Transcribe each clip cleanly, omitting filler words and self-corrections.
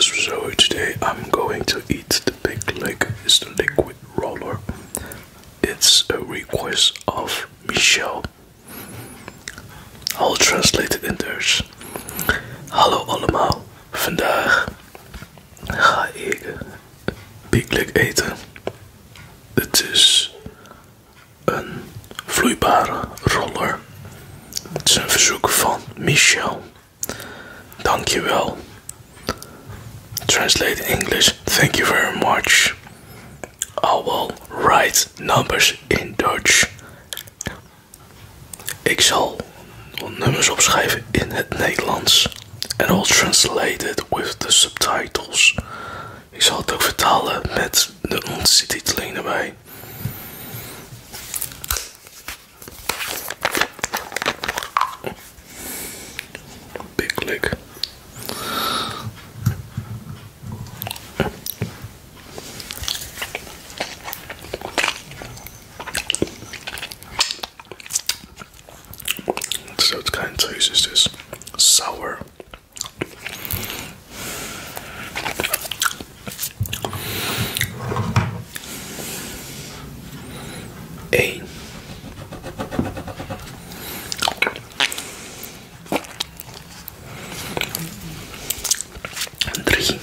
So today I'm going to eat the Big Lick. It's the liquid roller. It's a request of Michelle. I'll translate it in Dutch. Hallo allemaal. Vandaag ga ik Big Lick eten. Het is een vloeibare roller. Het is een verzoek van Michelle. Dankjewel. Translate in English. Thank you very much. I will write numbers in Dutch. Ik zal nummers opschrijven in het Nederlands. And I'll translate it with the subtitles. Ik zal het ook vertalen met de ondertiteling erbij. Big Lick. So what kind of taste is this? Sour. Eén. Drie.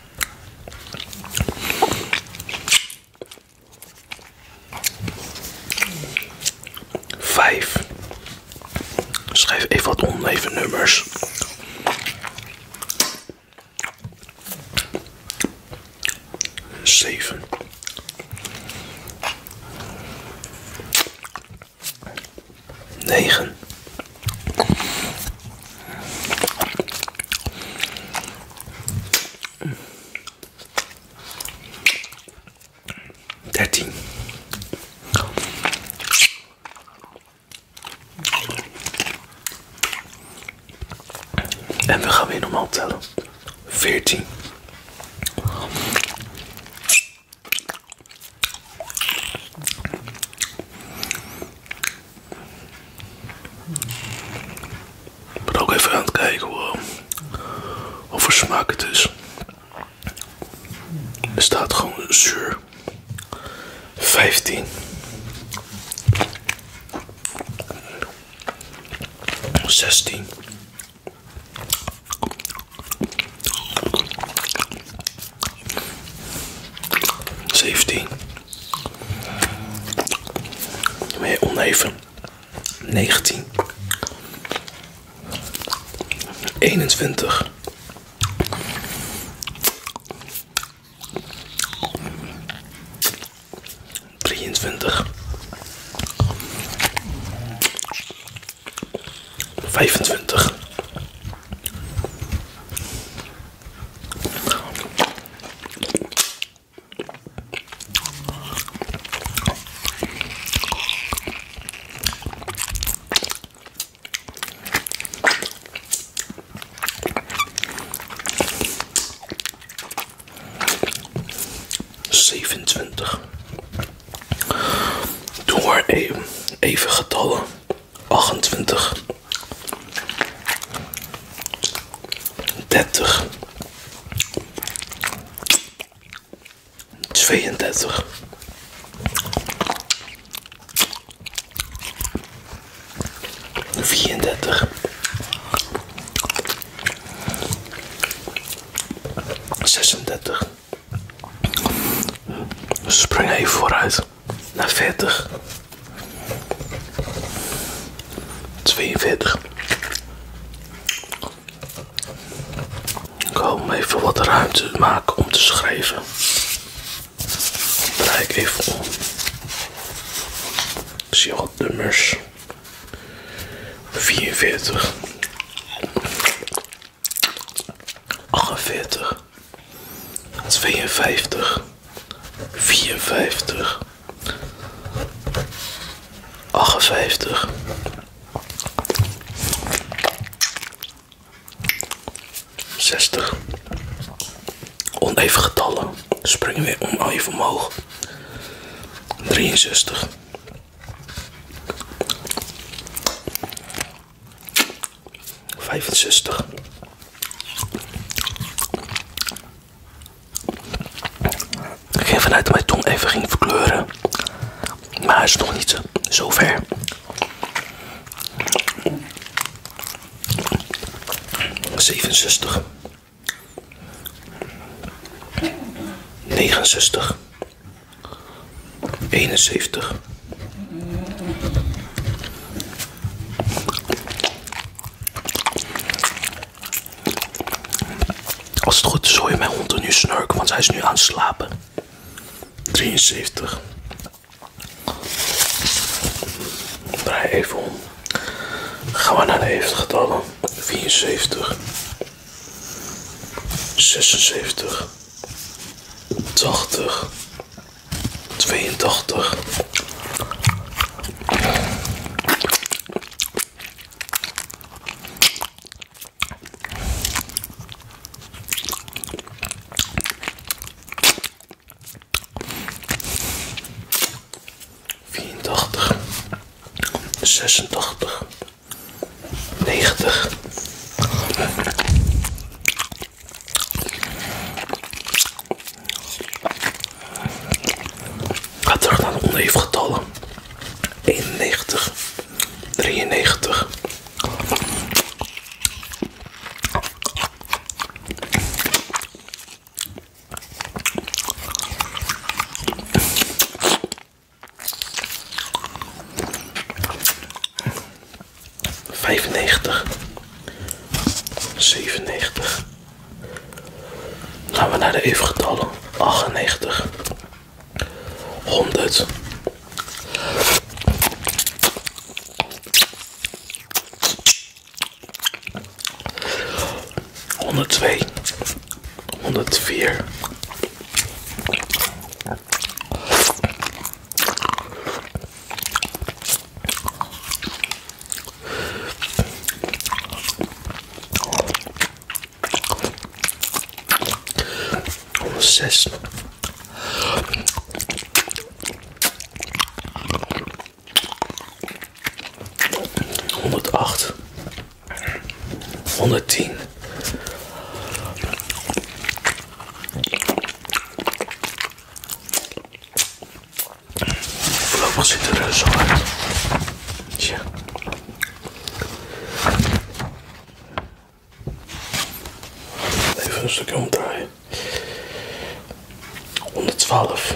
Vijf. Schrijf even wat oneven nummers. 7. 9. 13. En we gaan weer normaal tellen. 14. 'Ik ben ook even aan het kijken wat voor smaak het is. Er staat gewoon zuur. 15. 16. 17. Meer oneven. 19. 21. 23. 25. 27. Doe maar even getallen. 28. 30. 32. 34. 36. Spring even vooruit naar 40. 42. Ik wil om even wat ruimte maken om te schrijven. Draai ik even om. Ik zie wat nummers. 44. 48. 52. 54. 58. 60. Oneven getallen. Springen weer even omhoog. 63. 65. vanuit mijn tong even ging verkleuren. Maar hij is nog niet zo ver. ...67... ...69... ...71... Als het goed is hoor je mijn hond er nu snurken, want hij is nu aan het slapen. 73. Draai even om. Gaan we naar de evengetallen. 74. 76. 80. 82. 86, 90, ga terug naar de oneven getallen. 91, 93, 95, 97. Gaan we naar de evengetallen. 98, 100, 102, 104, 106, 108, 110, 'Voorlopig ziet er zo uit. Tja. Even een stukje omdraaien. 112.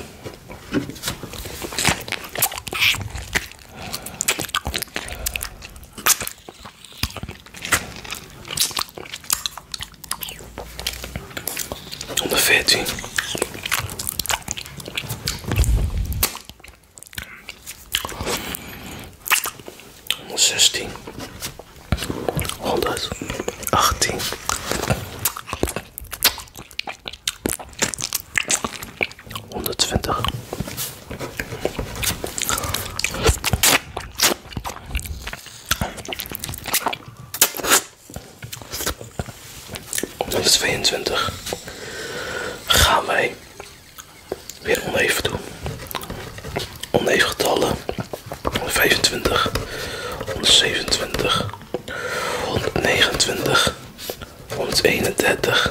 114. 116. 118. 120. 122. Gaan wij weer oneven doen. Oneven getallen. 125, 127, 129, 131.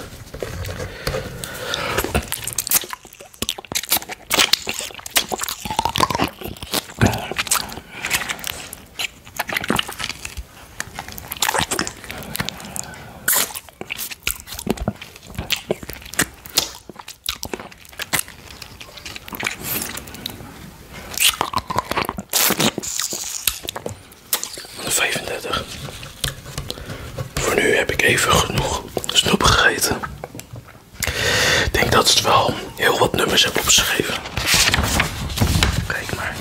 35. Voor nu heb ik even genoeg snoep gegeten. Ik denk dat het wel heel wat nummers heb opgeschreven. Kijk maar.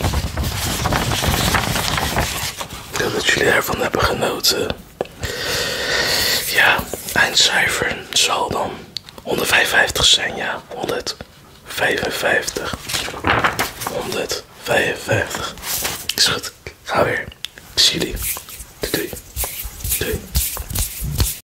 Ik hoop dat jullie ervan hebben genoten. Ja, eindcijfer zal dan 155 zijn. Ja, 155. 155. Is goed. Ga weer. Zie jullie. Doei.